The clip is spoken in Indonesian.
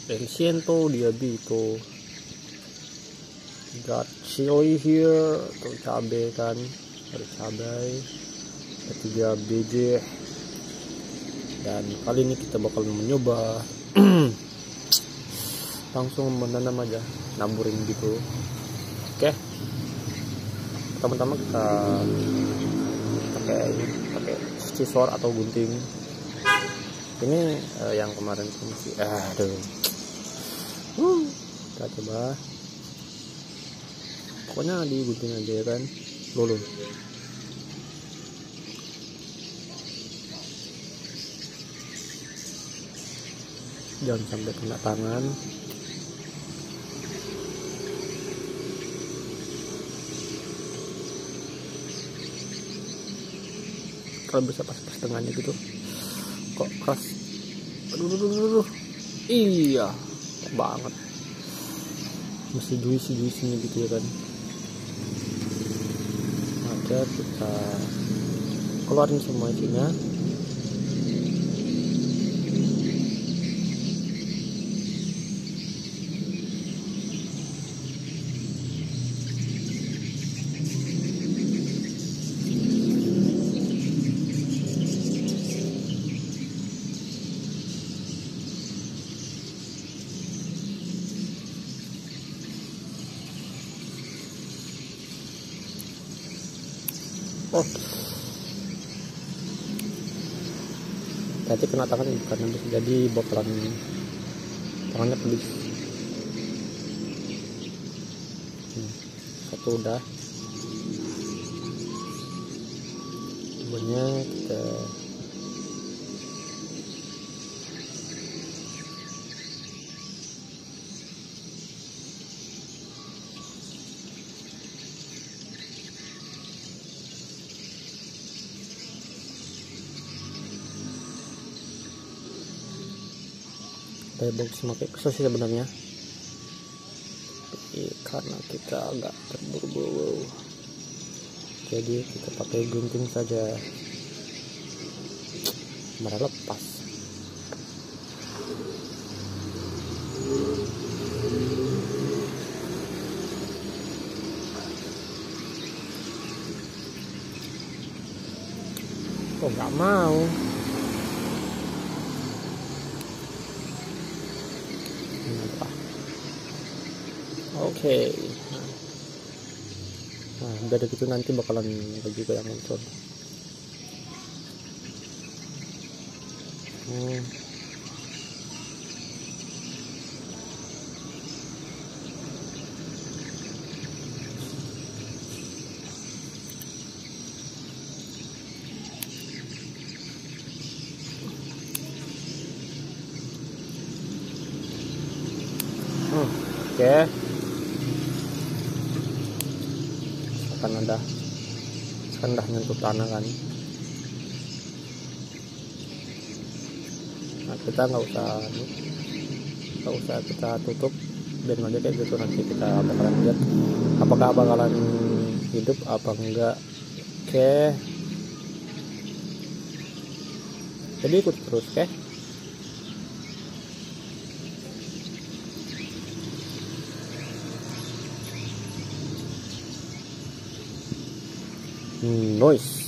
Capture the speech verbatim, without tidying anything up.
El siento diabito. Got chili here, tuh cabai kan, ada cabai, ada tiga biji. Dan kali ini kita bakal mencoba langsung menanam aja, naburin gitu. Oke, pertama-tama kita pakai pakai scissor atau gunting. Ini eh, yang kemarin masih, aduh, uh, kita coba. Pokoknya digunting aja ya kan, lulus. Jangan sampai kena tangan. Kalau bisa pas-pas tengahnya gitu. Kok keras? Aduh, aduh, aduh, aduh. Iya, banget. Mesti juicy-juicy gitu ya kan. Aja kita keluarin semua isinya. Oh, tadi kena tangan karena bisa jadi bakalan tangannya pedih. Hmm, satu udah, kemudian kita kayak bagus pakai khusus sebenarnya, tapi karena kita agak terburu-buru jadi kita pakai gunting saja, malah lepas. Kok nggak mau? Oke, okay. Nah udah gitu nanti bakalan bagi ke yang muncul. Hmm. Hmm. Oke. Okay. Kan udah kan udah nyentuh tanah kan, nah kita nggak usah nggak usah kita tutup, biar aja kayak gitu. Nanti kita bakalan lihat apakah bakalan hidup apa enggak. Oke, jadi ikut terus. Oke, noise.